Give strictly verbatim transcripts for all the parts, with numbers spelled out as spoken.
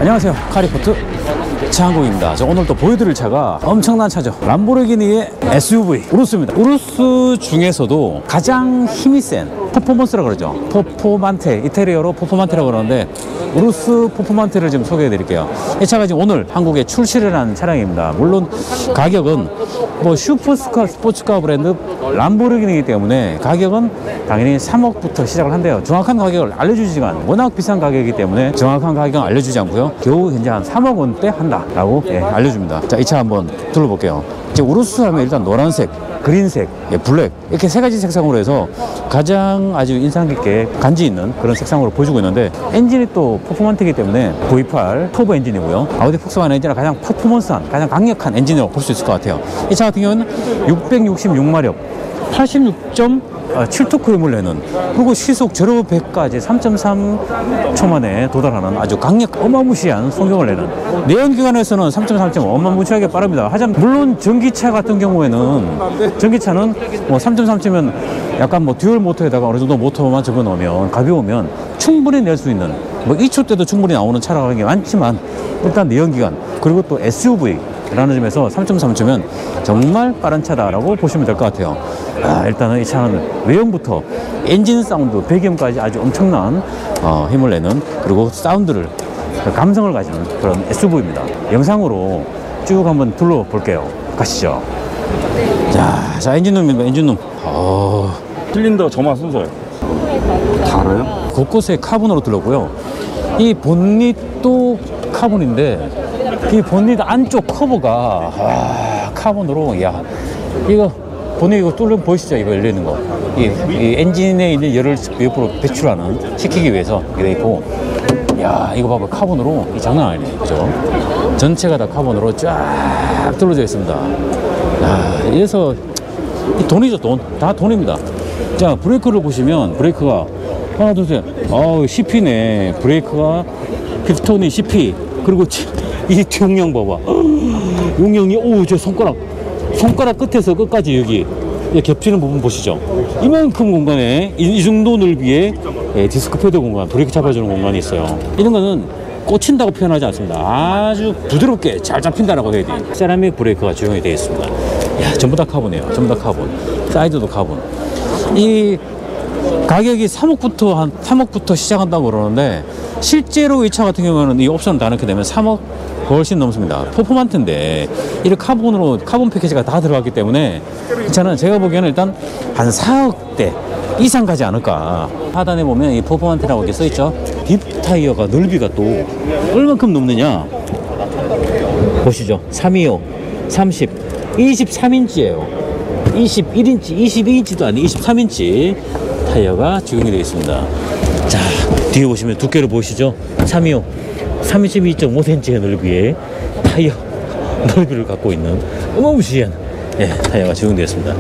안녕하세요, 카리포트 차한국입니다. 저 오늘 또 보여드릴 차가 엄청난 차죠. 람보르기니의 에스유브이 우루스입니다. 우루스 중에서도 가장 힘이 센 퍼포먼스라고 그러죠. 포포만테, 이태리어로 포포만테라고 그러는데 우루스 포포만테를 지금 소개해 드릴게요. 이 차가 지금 오늘 한국에 출시를 한 차량입니다. 물론 가격은 뭐 슈퍼스카 스포츠카 브랜드 람보르기니이기 때문에 가격은 당연히 삼억부터 시작을 한대요. 정확한 가격을 알려주지만 워낙 비싼 가격이기 때문에 정확한 가격은 알려주지 않고요. 겨우 현재 한 삼억 원대 한다라고 예, 알려줍니다. 자, 이 차 한번 둘러볼게요. 이제 우루스 하면 일단 노란색, 그린색, 예, 블랙 이렇게 세 가지 색상으로 해서 가장 아주 인상 깊게 간지 있는 그런 색상으로 보여주고 있는데, 엔진이 또 퍼포먼트이기 때문에 구이팔 터보 엔진이고요. 아우디 폭스바겐 엔진은 가장 퍼포먼스한, 가장 강력한 엔진이라고 볼 수 있을 것 같아요. 이 차 같은 경우는 육백육십육 마력, 팔십육 점 칠 토크 힘을 내는, 그리고 시속 제로 백까지 삼 점 삼 초 만에 도달하는 아주 강력 어마무시한 성경을 내는, 내연기관에서는 삼 점 삼 점 어마무시하게 빠릅니다. 하지만 물론 전기차 같은 경우에는 전기차는 뭐 삼 점 삼 초면 약간 뭐 듀얼 모터에다가 어느 정도 모터만 집어넣으면 가벼우면 충분히 낼 수 있는, 뭐 이 초 때도 충분히 나오는 차라는 게 많지만 일단 내연기관 그리고 또 에스유브이 라는 점에서 삼 점 삼 초면 정말 빠른 차다라고 보시면 될 것 같아요. 아, 일단은 이 차는 외형부터 엔진 사운드, 배기음까지 아주 엄청난 어, 힘을 내는, 그리고 사운드를, 감성을 가지는 그런 에스유브이입니다. 영상으로 쭉 한번 둘러볼게요. 가시죠. 자, 자 엔진룸입니다. 엔진룸. 어... 실린더 점화 순서예요. 다 알아요? 곳곳에 카본으로 둘렀고요. 이 본닛도 카본인데 이 본닛 안쪽 커버가 와, 카본으로, 야 이거 본닛 이거 뚫으면 보이시죠? 이거 열리는 거. 이, 이 엔진에 있는 열을 옆으로 배출하는, 시키기 위해서 이렇게 돼 있고, 야 이거 봐봐, 카본으로 이 장난 아니네, 그죠? 전체가 다 카본으로 쫙 뚫어져 있습니다. 야, 이래서 이 돈이죠, 돈. 다 돈입니다. 자, 브레이크를 보시면 브레이크가 하나 둘 셋, 어우 씨피네. 브레이크가 피스톤이 씨피, 그리고 이 용량 봐봐. 용량이, 오, 저 손가락 손가락 끝에서 끝까지 여기 겹치는 부분 보시죠. 이만큼 공간에 이, 이 정도 넓이의 예, 디스크 패드 공간, 브레이크 잡아주는 공간이 있어요. 이런 거는 꽂힌다고 표현하지 않습니다. 아주 부드럽게 잘 잡힌다라고 해야 돼. 세라믹 브레이크가 적용이 되어 있습니다. 야, 전부 다 카본이에요. 전부 다 카본. 사이드도 카본. 이 가격이 삼억부터 한 삼억부터 시작한다고 그러는데, 실제로 이 차 같은 경우는 이 옵션을 다 넣게 되면 삼억 훨씬 넘습니다. 퍼포먼트인데 이런 카본으로, 카본 패키지가 다 들어갔기 때문에 이 차는 제가 보기에는 일단 한 사억대 이상 가지 않을까. 하단에 보면 이 퍼포먼트라고 이렇게 써있죠. 딥 타이어가 넓이가 또 얼만큼 넘느냐 보시죠. 삼백이십오, 삼십, 이십삼 인치예요 이십일 인치, 이십이 인치도 아니 이십삼 인치 타이어가 적용이 되어 있습니다. 자, 뒤에 보시면 두께를 보시죠. 삼백이십오, 삼십이 점 오 센티미터의 넓이의 타이어 넓이를 갖고 있는 어마무시한 예, 타이어가 적용되었습니다.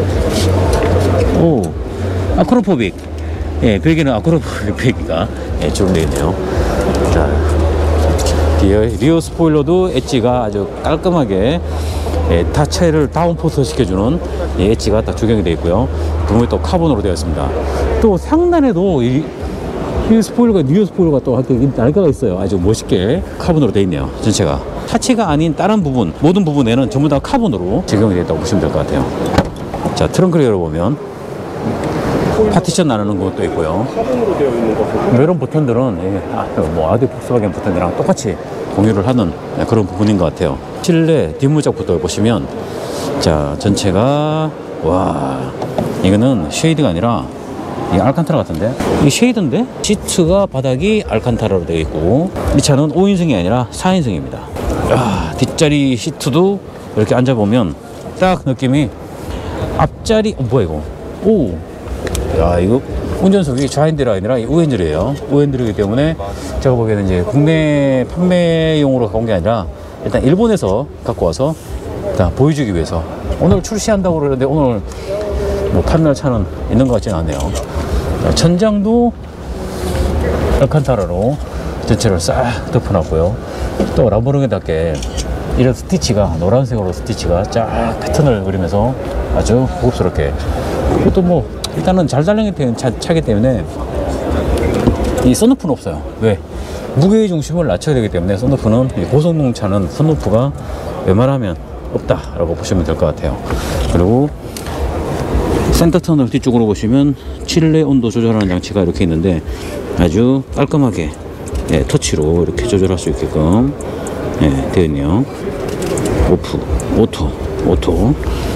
오, 아크로포빅. 예, 벨기에는 아크로포빅 배기가 예, 적용되어 있네요. 자, 뒤에 리어 스포일러도 엣지가 아주 깔끔하게 예, 타차를 다운포스 시켜주는 예, 엣지가 딱 적용이 되어 있고요. 부분이 또 카본으로 되어 있습니다. 또 상단에도 이, 이 스포일러가, 리어 스포일러가 또 날개가 있어요. 아주 멋있게 카본으로 되어 있네요. 전체가 타치가 아닌 다른 부분, 모든 부분에는 전부 다 카본으로 적용이 되어 있다고 보시면 될 것 같아요. 자, 트렁크를 열어보면 파티션 나누는 것도 있고요. 이런 버튼들은 예, 아, 뭐 아우디 폭스바겐 버튼이랑 똑같이 공유를 하는 그런 부분인 것 같아요. 실내 뒷무작부터 보시면, 자, 전체가, 와, 이거는 쉐이드가 아니라 이 알칸타라 같은데, 이 쉐이드인데 시트가 바닥이 알칸타라로 되어 있고, 이 차는 오 인승이 아니라 사 인승입니다. 야, 뒷자리 시트도 이렇게 앉아보면 딱 느낌이, 앞자리, 어, 뭐야 이거, 오, 야, 이거 운전석이 좌핸들이 아니라 우핸들이에요. 우핸들이기 때문에 제가 보기에는 이제 국내 판매용으로 가온 게 아니라 일단 일본에서 갖고 와서 일단 보여주기 위해서 오늘 출시한다고 그러는데, 오늘 뭐 판매할 차는 있는 것 같지는 않네요. 천장도 알칸타라로 전체를 싹 덮어놨고요. 또 람보르기니답게 이런 스티치가, 노란색으로 스티치가 쫙 패턴을 그리면서 아주 고급스럽게, 그것도 뭐 일단은 잘 달린 차, 차기 때문에 이 선루프는 없어요. 왜? 무게 중심을 낮춰야 되기 때문에 썬루프는, 고성능 차는 썬루프가 웬만하면 없다라고 보시면 될 것 같아요. 그리고 센터 터널 뒤쪽으로 보시면 실내 온도 조절하는 장치가 이렇게 있는데 아주 깔끔하게, 예, 터치로 이렇게 조절할 수 있게끔, 예, 되어 있네요. 오프, 오토, 오토.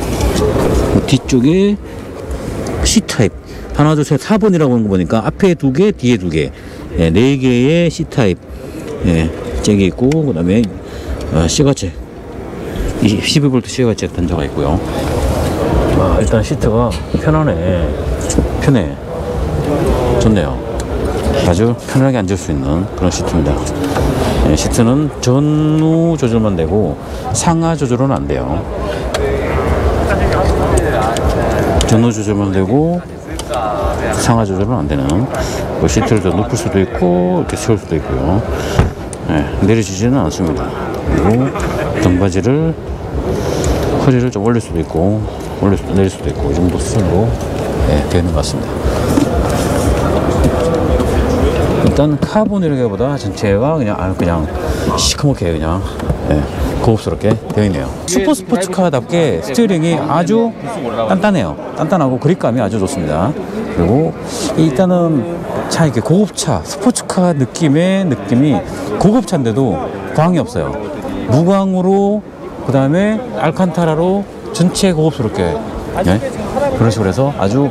뒤쪽에 C타입 하나 둘 셋 사 번이라고 하는 거 보니까 앞에 두 개, 뒤에 두 개, 예, 네 개의 C타입, 예, 잭이 있고, 그 다음에 어, C가잭, 십이 볼트 C가잭 단자가 있고요. 아, 일단 시트가 편하네. 편해. 좋네요. 아주 편하게 앉을 수 있는 그런 시트입니다. 예, 시트는 전후 조절만 되고 상하 조절은 안 돼요. 전후 조절만 되고 상하 조절은 안 되는, 그 시트를 더 높일 수도 있고 이렇게 세울 수도 있고요. 예, 내려지지는 않습니다. 그리고 등받이를, 허리를 좀 올릴 수도 있고 올릴 수도, 내릴 수도 있고, 이 정도 수준으로, 예, 되어 있는 것 같습니다. 일단 카본이라기보다 전체가 그냥 아 그냥 시커멓게 그냥, 예, 고급스럽게 되어 있네요. 슈퍼 스포츠카답게 스티어링이 아주 단단해요. 단단하고 그립감이 아주 좋습니다. 그리고 일단은 차, 이렇게 고급차 스포츠카 느낌의 느낌이 고급차인데도 광이 없어요. 무광으로, 그 다음에 알칸타라로 전체 고급스럽게, 네? 그런 식으로 해서 아주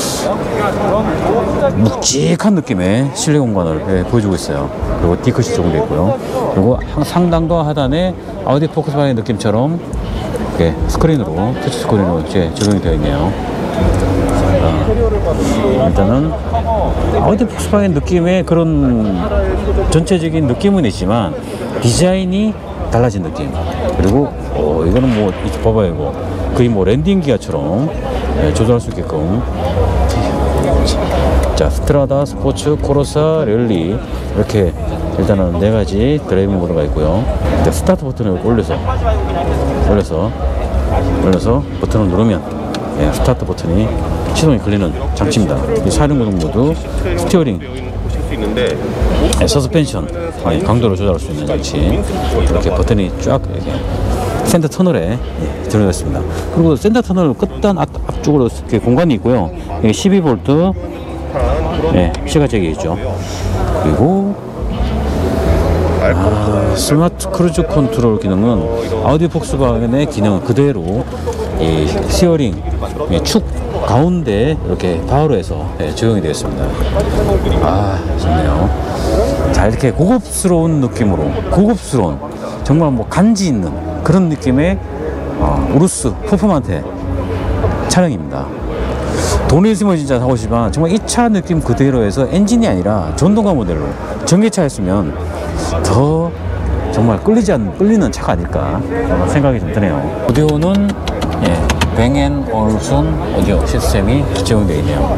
묵직한 느낌의 실내 공간을, 예, 보여주고 있어요. 그리고 디크시 적용되어 있고요. 그리고 상단과 하단에 아우디 포크스바겐 느낌처럼, 예, 스크린으로, 터치 스크린으로 이제 적용이 되어 있네요. 아, 일단은 아우디 포크스바겐 느낌의 그런 전체적인 느낌은 있지만 디자인이 달라진 느낌. 그리고 어, 이거는 뭐 이쪽 봐봐요. 이거 거의 뭐 랜딩 기아처럼, 예, 조절할 수 있게끔. 자, 스트라다, 스포츠, 코르사, 랠리, 이렇게 일단은 네 가지 드라이빙 모드가 있고요. 자, 스타트 버튼을 올려서 올려서 올려서 버튼을 누르면, 예, 스타트 버튼이 시동이 걸리는 장치입니다. 이 사륜구동 모드, 스티어링, 예, 서스펜션, 예, 강도를 조절할 수 있는 장치. 이렇게 버튼이 쫙 이렇게 센터 터널에, 예, 들어가 있습니다. 그리고 센터 터널 끝단 앞, 앞쪽으로 이렇게 공간이 있고요. 여기 십이 볼트, 예, C가잭이 있죠. 그리고 아, 스마트 크루즈 컨트롤 기능은 아우디 폭스바겐의 기능은 그대로 이 스티어링, 예, 축 가운데 이렇게 바로 해서, 예, 적용이 되어 있습니다. 아, 좋네요. 자, 이렇게 고급스러운 느낌으로, 고급스러운, 정말 뭐 간지 있는 그런 느낌의, 어, 우루스 퍼포먼테 차량입니다. 돈을 있으면 진짜 사고 싶지만 정말 이 차 느낌 그대로 해서 엔진이 아니라 전동화 모델로 전기차였으면 더 정말 끌리지 않는, 끌리는 차가 아닐까 생각이 좀 드네요. 오디오는, 예, 뱅앤올순 오디오 시스템이 적용되어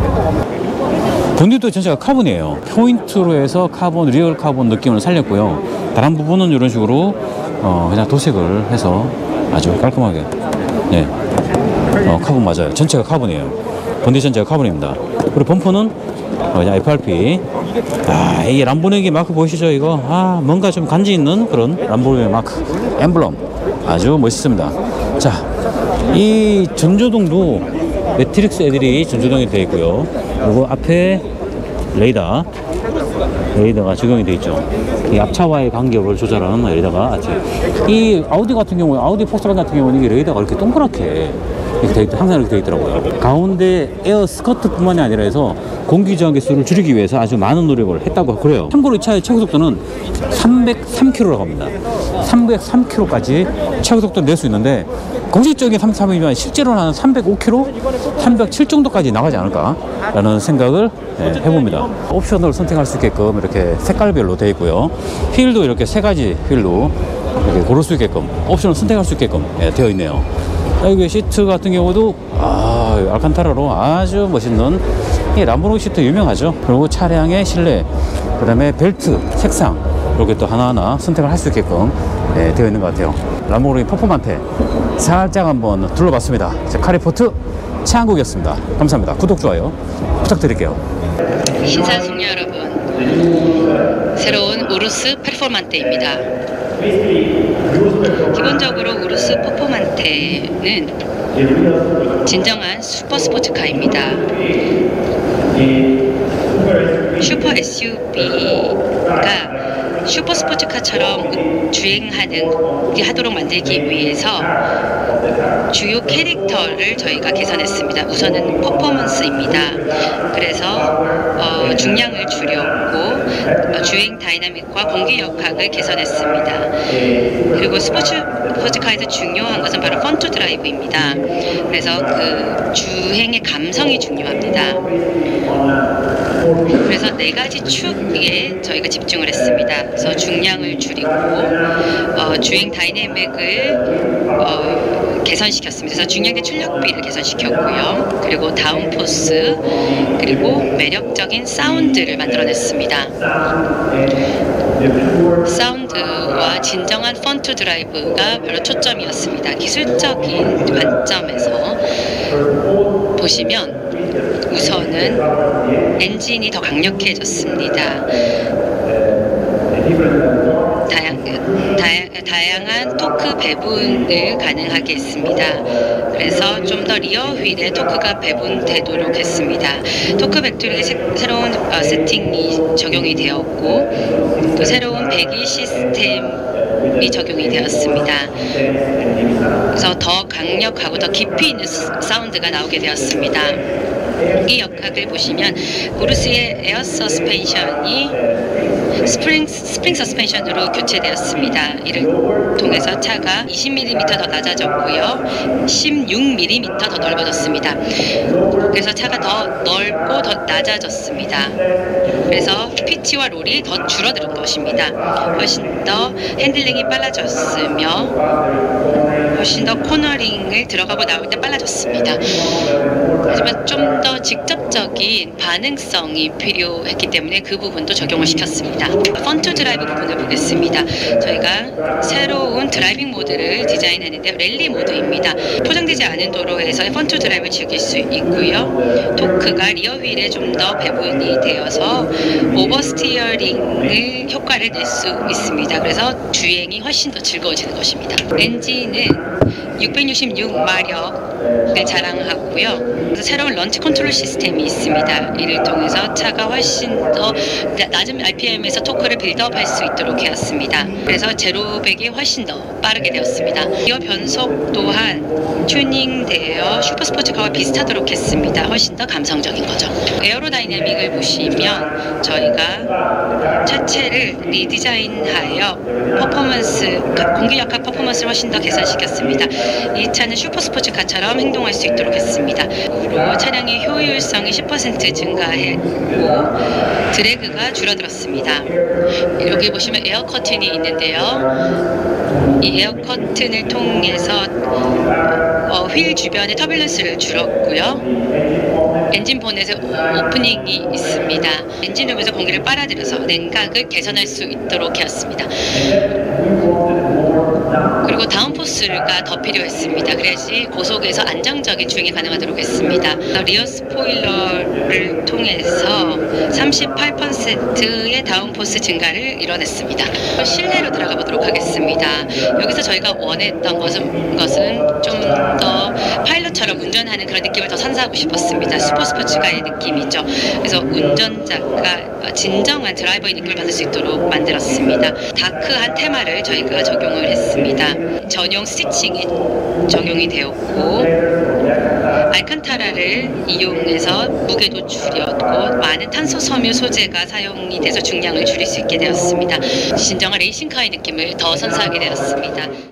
있네요. 본닛도 전체가 카본이에요. 포인트로 해서 카본, 리얼 카본 느낌을 살렸고요. 다른 부분은 이런 식으로, 어, 그냥 도색을 해서 아주 깔끔하게, 예, 어, 카본 맞아요. 전체가 카본이에요. 본닛 전체가 카본입니다. 그리고 범퍼는 어, 그냥 에프알피. 아, 이 람보르기니 마크 보이시죠? 이거, 아, 뭔가 좀 간지 있는 그런 람보르기니 마크 엠블럼 아주 멋있습니다. 자, 이 전조등도 매트릭스 애들이 전조등이 되어 있고요. 그리고 앞에 레이더, 레이더가 적용이 되어 있죠. 이 앞차와의 간격을 조절하는 레이더가, 이 아우디 같은 경우에, 아우디 폭스바겐 같은 경우는 이게 레이더가 이렇게 동그랗게 이렇게 돼 있, 항상 이렇게 되어 있더라고요. 가운데 에어 스커트뿐만이 아니라 해서 공기 저항 개수를 줄이기 위해서 아주 많은 노력을 했다고 그래요. 참고로 이 차의 최고 속도는 삼백삼 킬로미터라고 합니다. 삼백삼 킬로미터까지 최고 속도를 낼 수 있는데, 공식적인 삼백삼이지만 실제로는 한 삼백오 킬로미터, 삼백칠 정도까지 나가지 않을까라는 생각을, 예, 해봅니다. 옵션을 선택할 수 있게끔 이렇게 색깔별로 되어 있고요. 휠도 이렇게 세 가지 휠로 이렇게 고를 수 있게끔, 옵션을 선택할 수 있게끔, 예, 되어 있네요. 여기 시트 같은 경우도, 아, 알칸타라로 아주 멋있는, 이 람보르기니 시트 유명하죠. 그리고 차량의 실내, 그 다음에 벨트, 색상, 이렇게 또 하나하나 선택을 할 수 있게끔, 예, 되어 있는 것 같아요. 람보르기니 퍼포먼테 살짝 한번 둘러봤습니다. 자, 카리포트 차한국이었습니다. 감사합니다. 구독, 좋아요 부탁드릴게요. 신사숙녀 여러분, 새로운 우루스 페르포만테입니다. 기본적으로 우루스 페르포만테는 진정한 슈퍼 스포츠카입니다. 슈퍼 에스유브이가 슈퍼 스포츠카처럼 주행하는 하도록 만들기 위해서 주요 캐릭터를 저희가 개선했습니다. 우선은 퍼포먼스입니다. 그래서 어, 중량을 줄였고 어, 주행 다이나믹과 공기 역학을 개선했습니다. 그리고 스포츠 스포츠카에서 중요한 것은 바로 펀투 드라이브입니다. 그래서 그 주행의 감성이 중요합니다. 그래서 네 가지 축에 저희가 집중을 했습니다. 그래서 중량을 줄이고 어, 주행 다이내믹을 어, 개선시켰습니다. 그래서 중량대 출력비를 개선시켰고요. 그리고 다운포스 그리고 매력적인 사운드를 만들어냈습니다. 사운드와 진정한 펀투 드라이브가 별로 초점이었습니다. 기술적인 관점에서 보시면 우선은 엔진이 더 강력해졌습니다. 다양, 다양, 다양한 토크 배분을 가능하게 했습니다. 그래서 좀 더 리어 휠에 토크가 배분되도록 했습니다. 토크 벡터리 새로운 어, 세팅이 적용이 되었고 또 새로운 배기 시스템이 적용이 되었습니다. 그래서 더 강력하고 더 깊이 있는 사운드가 나오게 되었습니다. 이 역학을 보시면 우루스의 에어 서스펜션이 스프링, 스프링 서스펜션으로 교체되었습니다. 이를 통해서 차가 이십 밀리미터 더 낮아졌고요. 십육 밀리미터 더 넓어졌습니다. 그래서 차가 더 넓고 더 낮아졌습니다. 그래서 피치와 롤이 더 줄어든 것입니다. 훨씬 더 핸들링이 빨라졌으며 훨씬 더 코너링을 들어가고 나올 때 빨라졌습니다. 하지만 좀 더 직접적인 반응성이 필요했기 때문에 그 부분도 적용을 시켰습니다. 펀투 드라이브 부분을 보겠습니다. 저희가 새로운 드라이빙 모드를 디자인했는데 랠리 모드입니다. 포장되지 않은 도로에서 펀투 드라이브를 즐길 수 있고요. 토크가 리어 휠에 좀 더 배분이 되어서 오버스티어링을 효과를 낼 수 있습니다. 그래서 주행이 훨씬 더 즐거워지는 것입니다. 엔진은 육백육십육 마력을 자랑하고요. 그래서 새로운 런치 컨트롤 시스템이 있습니다. 이를 통해서 차가 훨씬 더 낮은 알피엠에서 토크를 빌드업할 수 있도록 하였습니다. 그래서 제로백이 훨씬 더 빠르게 되었습니다. 기어 변속 또한 튜닝되어 슈퍼스포츠카와 비슷하도록 했습니다. 훨씬 더 감성적인 거죠. 에어로다이내믹을 보시면 저희가 차체를 리디자인하여 퍼포먼스, 공기역학 퍼포먼스를 훨씬 더 개선시켰습니다. 이 차는 슈퍼스포츠카처럼 행동할 수 있도록 했습니다. 그리고 차량의 효율성이 십 퍼센트 증가했고 드래그가 줄어들었습니다. 여기 보시면 에어 커튼이 있는데요. 이 에어 커튼을 통해서 어, 휠 주변의 터뷸런스를 줄였고요. 엔진 보넷에 오프닝이 있습니다. 엔진룸에서 공기를 빨아들여서 냉각을 개선할 수 있도록 하였습니다. 그리고 다운포스가 더 필요했습니다. 그래야지 고속에서 안정적인 주행이 가능하도록 했습니다. 리어 스포일러를 통해서 삼십팔 퍼센트의 다운포스 증가를 이뤄냈습니다. 실내로 들어가 보도록 하겠습니다. 여기서 저희가 원했던 것은, 것은 좀 더 파일럿처럼 운전하는 그런 느낌을 더 선사하고 싶었습니다. 슈퍼스포츠카의 느낌이죠. 그래서 운전자가 진정한 드라이버의 느낌을 받을 수 있도록 만들었습니다. 다크한 테마를 저희가 적용을 했습니다. 전용 스티칭이 적용이 되었고 알칸타라를 이용해서 무게도 줄였고 많은 탄소 섬유 소재가 사용이 돼서 중량을 줄일 수 있게 되었습니다. 진정한 레이싱카의 느낌을 더 선사하게 되었습니다.